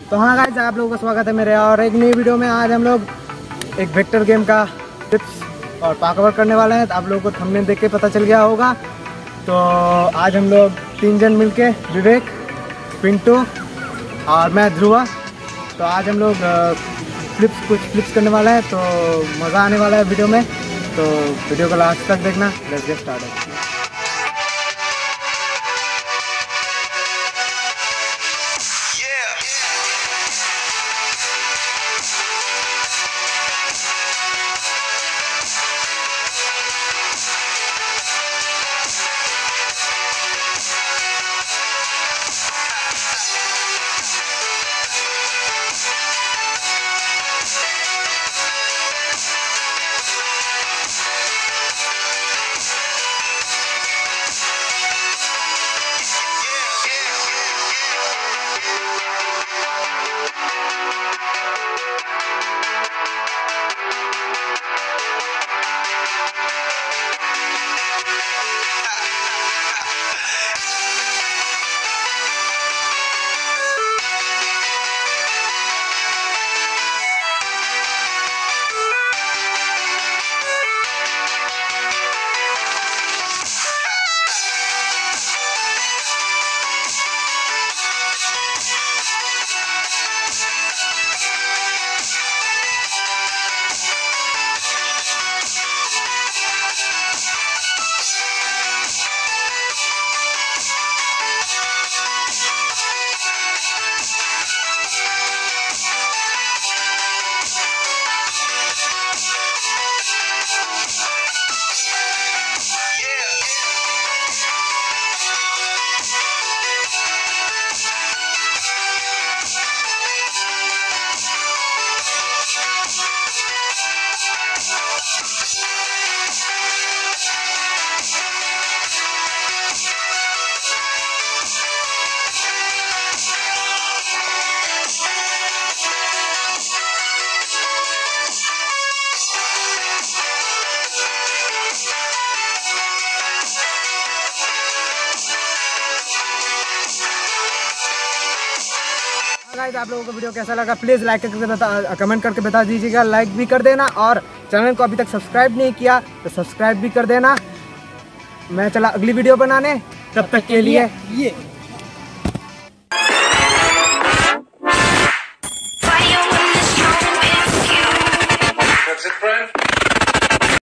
तो हाँ गाइस, आप लोगों का स्वागत है मेरे और एक नई वीडियो में। आज हम लोग एक वेक्टर गेम का टिप्स और पाकवर करने वाले हैं। तो आप लोगों को थंबनेल देख के पता चल गया होगा। तो आज हम लोग 3 जन मिलके, विवेक, पिंटू और मैं ध्रुवा, तो आज हम लोग कुछ फ्लिप्स करने वाले हैं। तो मज़ा आने वाला है वीडियो में, तो वीडियो को लास्ट तक देखना। Let's get started. गाइस, आप लोगों को वीडियो कैसा लगा प्लीज़ लाइक करके कमेंट करके बता दीजिएगा। लाइक भी कर देना और चैनल को अभी तक सब्सक्राइब नहीं किया तो सब्सक्राइब भी कर देना। मैं चला अगली वीडियो बनाने, तब तक के लिए ये